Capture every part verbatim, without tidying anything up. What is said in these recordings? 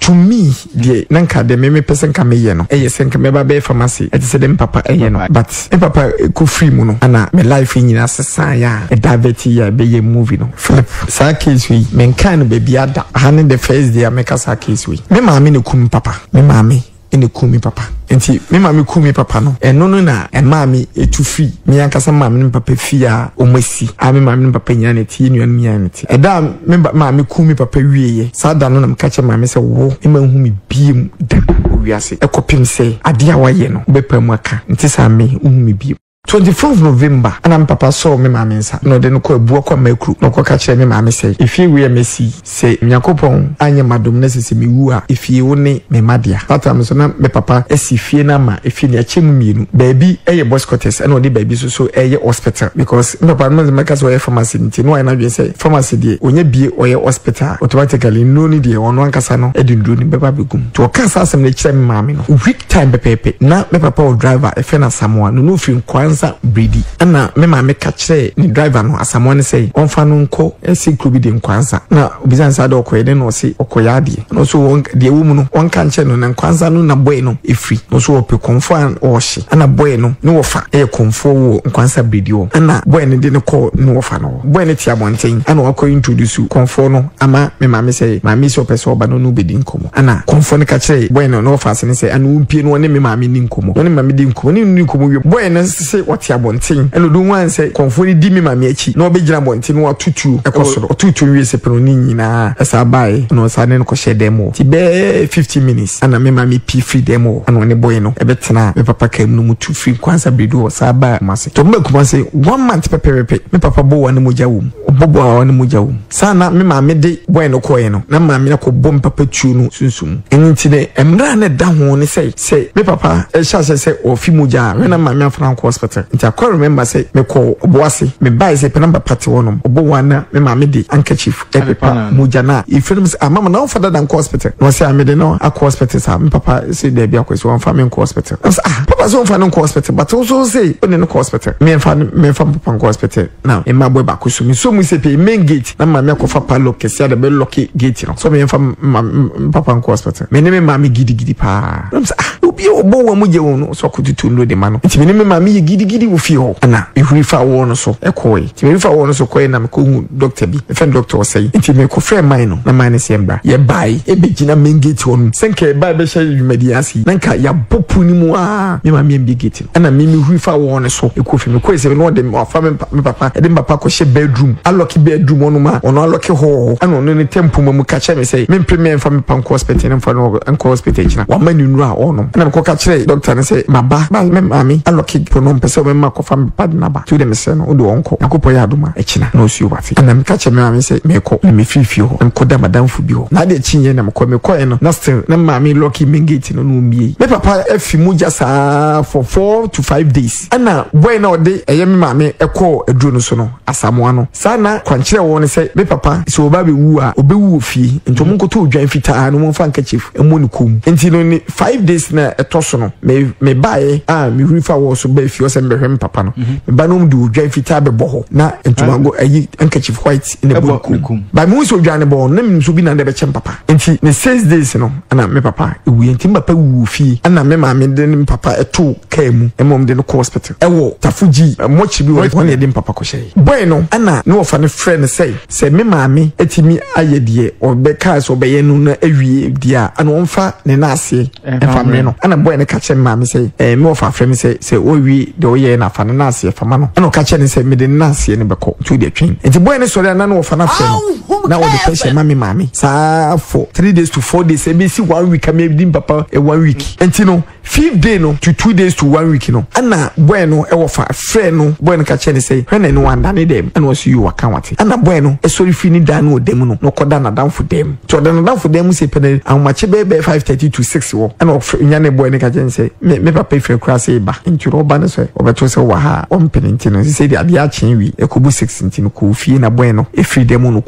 to me the nanka de me person ka me ye no e yesen ka me ba be pharmacy e se dem papa e ye no but e papa ko free mu no ana me life nyina sesa ya e daveti ya be ye movie no flip sa case we men kan be bia da han the first day make us case we me ma me ne kum papa me ma me ene kumi papa enti me ma me kumi papa no eno no na e ma me etu fi me ankasa ma me papa fi a o masi a me ma me papa nya na ti enu anu nya na ti e da me ma me kumi papa wieye sa da no na me ka che ma me se wo e ma hu me biem da wiase e kopim se ade a waye no be pa mu aka enti sa me hu me biem twenty-fourth of November and papa saw me maminsa no de no ko ebu kwa makru no ko ka kire me mami say if you we mesi say nyakopon anya madom na sese me wu a if you ne me madia patam so na me papa esifie na ma if you ne achemu mienu baby eye boss quarters and odi baby so so eye hospital because me papa no make us we pharmacy nti no na we say pharmacy die onya bie oye hospital automatically no ni die ono ankasa no edundu ni beba begum to ka sa asem na kire me mami no week time pepepe na me papa o driver e fe na samoa no no fi nkwanza bredi ana me ma me ka kire ni driver no asamone say onfa no nko esi klubi de nkwanza na obizan sa do koyede no si okoya ade no so de wo mu no onka nche no na nkwanza no na boy no efri no so ope konfo an ohye ana boy no no wofa e konfo wo nkwanza bredi wo ana boy no de ne ko no wofa no boy no ti abonten ana wako introduce konfo no ama me ma me say ma me so person oba no no bedi nkomo ana konfo no ka kire boy no no wofa se ne say ana umpie no ne me ma me ni nkomo no ne ma me di nkomo ni ni nkomo wi boy no say ti abonten eno do wan say konfoni di mi mame achi na obegyina bonten no atutu ekosoro atutu wi se pero ni nyina esa bai no sa ne ko she demo ti be fifty minutes ana me mame p free demo ana ne boy no ebetena me papa kam no mutu free kwanza bredo sa ba mase to me kuma say one month peperepe me papa bo wan moja wum obobo wan moja wum sana me mame de boy no koye no na mame na ko bom papa tu no sunsum enti de emra ne da ho ne say say me papa e sha say ofi moja we na mame afran ko hospital nti akwa remember say me ko oboase me buy say pe number party wonom obo wana me ma me di handkerchief e pepa mujana e films amama na ofada dan hospital no say amede no akwa hospital sa me papa say there be akwesi one family hospital ah papa so one hospital but also say on the hospital me fa me fa papa hospital now e ma boy ba ko so me so mu say pe main gate na ma me ko fa pa lock kesi ada be lock gate no so me fa papa hospital me ne me ma me gidi gidi pa no say ah obi obo wa mu je won so ko tutu ndo de ma no nti me ne me ma me gidi gidi wo fi ho ana ihurifa wo no so ekoi ti me rifa wo no so koi na me ko hu doctor bi e fen doctor say nti me ko frɛ man no na man ne sembra ye bai e be gina main gate won senke bai be hye yumadiasi nanka ya popu ni mu a me ma me bi gate ana me me hurifa wo no so e ko fi me ko se no de me afa me papa e de papa ko hye bedroom aloki bedroom ono ma ono aloki ho ana ono ne tempo mu ka che me say me premier fa me pan hospital ne fa no enko hospital china wa mani nu a ono ana me ko ka che doctor ne say maba ba me mami aloki pronom pese me ma ko fa me pad na ba to dem se no o do onko yakopo ya aduma e china na osu wati ana me ka che me mami say me ko me fifi ho enko da madam fu bi ho na de chinye na me ko me ko e no na still na mami lucky mengate no no mie me papa afi mu jasa for four to five days ana boy na ode eye me mami e ko eduro no so no asamoa no sana kwankyere wo ne say me papa so oba be wu a obewu ofie nto mo nkoto odwan fitaa no mo fa nka chief emo ne kum enti no ni five days na etoso no me me bae ah me rifa wo so ba fi o se mbehwe me papa no me ba no do odwan fitaa be boho na entomango ayi nka chief white in a bokum ba me so odwan ne bo na me so bi na de be chem papa enti ne six days no ana me papa ewu enti papa wu fi ana me ma me de me papa eto kaemu emom de no hospital ewo tafuji mochi bi wo ne de papa ko hye boy no ana no ofa ne friend say say me ma me etimi ayedie obeka so be ye no na awie dia ana onfa ne na ase efa me no ana boy ne ka che ma me say eh me ofa friend say say o wi de o ye na fa na ase efa ma no ana ka che ne say me de na ase ne be ko to de twin enti boy ne so na no ofa na friend na o de pressure ma me ma me sa for three days to four days e be si one week am e papa e one week enti no fifth day no to two days to one week no ana boy no e wo fa friend no boy no ka che ne say when no wanda ne dem ana was you waka wate ana boy no e sorry fini da no dem no no koda na down for dem to da na down for dem say pene an mache be five thirty to six wo ana nya ne boy ne ka che say me me papa ife kura say ba nti ro ba ne so o beto say wa ha o mpene nti no say dia dia chen wi e ko bu six nti no ko fie na boy no e free dem no ko ni ni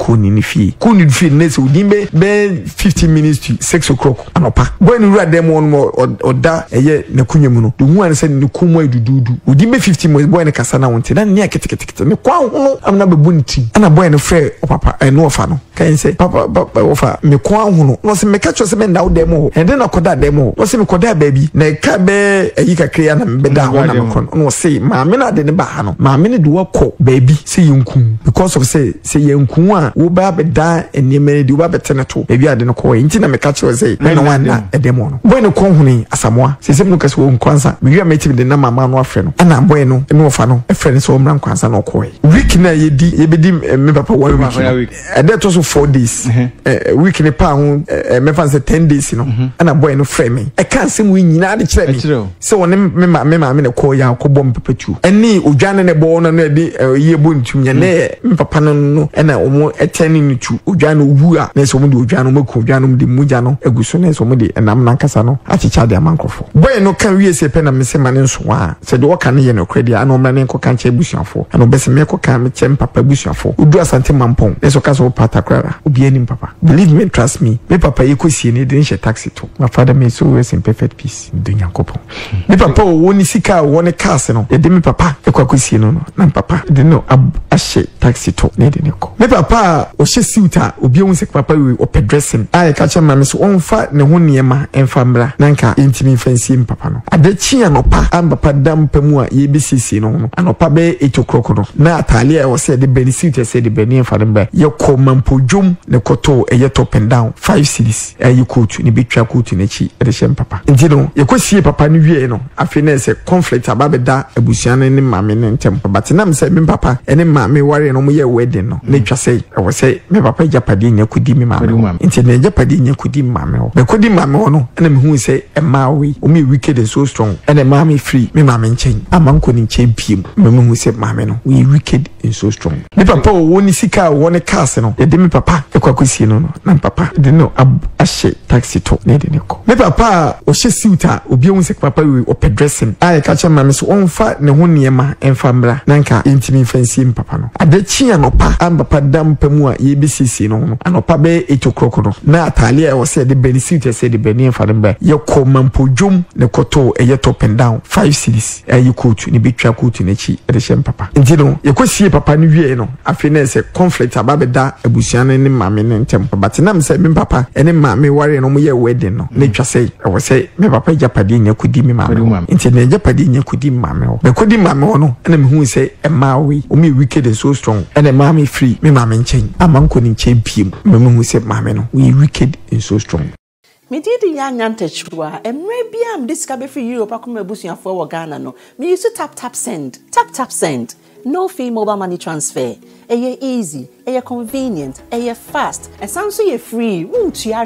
fie ko ni fie ne se odi be be fifteen minutes to six o'clock anopa boy ni wura dem on mo oda eye na kunyamu no de hu an se ne kumu edududu odi be fifteen minutes boy ne kasa na wonte na ne aketekete ne kwa ho amna bebu ntim ana boy ne frɛ o papa e no ofa no kan se papa papa ofa me kwa ho no no se me ka cho se me ndawo dem ho ende na koda dem ho no se me koda baabi na ka be ayi kakre na me beda ho na me kon no se ma me na de ne ba ha no ma me ne de wakɔ baabi se yinkum because of say say yinkum a wo ba beda enema de wo ba betene to baabi ade no kɔ nti na me ka cho se me no wan na edem ho no boy ne kon ho ni asamoa se se me no ka se wo nkwansa me wi ameti de na mama no afrɛ no ana boy no no ofa no efrɛ ne so omra nkwansa no kɔ week na yedi yebedi me papa one week e dey to so four days week ne pa ho me fan say ten days no ana boy no frɛ me e kan se mu nyina de kyerɛ me se won me ma me ma me ne kɔ ya kɔ bom pepetu eni odwane ne bɔ no na de yebo ntum nya ne me papa no no na omo etani ne tu odwane owu a na se omo de odwane mo ko odwane mo de mugya no aguso na se omo de enam na nkasa no achicha de amankofo boy no kan wie se pe na me se ma ne nso wa se de woka ne ye no kredi ana omra ne nko kan che busuafo ana obese me ko kan me che papa busuafo odu asante mampon ne so ka so pata krara obi ani papa believe me trust me me papa ye ko sie ne de nche taxi to my father me so we in perfect peace de nyankopon me papa o woni sika wo ne cars no ye de me papa e kwa ko sie no no na papa de no ahye taxi to ne de ne ko me papa o hye suita obi ehun se papa we o pedressing ai ka cha ma me so onfa ne ho niema enfa mbra nanka intimi fancy me papa no ade chi anopa am papa dam pamu a ye be sisi no no anopa be eight o'clock no na atale e wo se de beni suita se de beni enfa mba ye ko mampodwom ne koto e ye top and down five cities e ye coat ni bitwa coat ni chi e de shem papa nti no ye kwasie papa no wie no afi na se conflict ababeda abusuan ne maame ne ntem but na me se me papa ene maame ware no mo ye wedding no na twa sei e wo se me papa japade nya kudi me maame nti na japade nya kudi maame ho be kudi maame ho no na me hu se e ma we o me wicked and so strong ene maame free me maame nchen amanko ni nchen piem me hu se maame no we wicked and so strong me papa o woni sika wo ne cars no ye de me papa e kwa kwasie no no na papa de no ahye taxi to ne de ne ko me papa o hye suita obi ehun se papa we o pedressing ai ka cha ma me so onfa ne ho niema enfa mbra nanka intimi fancy me papa no ade chi anopa am papa dam pamu a ye be sisi no no anopa be eight o'clock no na atale e wo se de beni suita se de beni enfa mba ye ko mampodwom ne koto e ye top and down five cities e ye coat ni bitwa coat ni chi e de shem papa nti no ye kwasie papa no wie no afi na se conflict ababeda abusuan ne maame ne ntem but na me se me papa ene maame ware no mo ye wedding no na twa sei e wo se me papa japade nya kudi me maame nti na japade nya kudi maame ho be kudi maame ho no na me hu se e ma we o me wicked and so strong ene maame free me maame nchen amanko ni nchen piem me hu se maame no we wicked and so strong me did ya nyantachwa emre bia am disca be free Europe akoma abusuafo wo Ghana no me use tap tap send tap tap send no fee mobile money transfer eye easy eye convenient eye fast and sounds so free won't you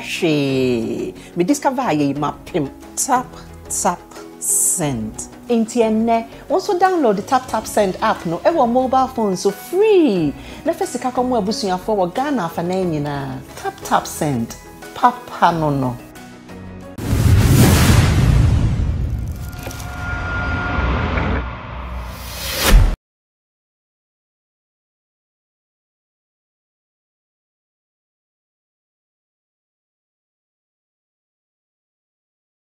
hwe me discover ye mapim tap tap send Intienne also download the tap tap send app no ewo mobile phone so free na fesika komo abusuafo wo Ghana fa na nyina tap tap send papa no no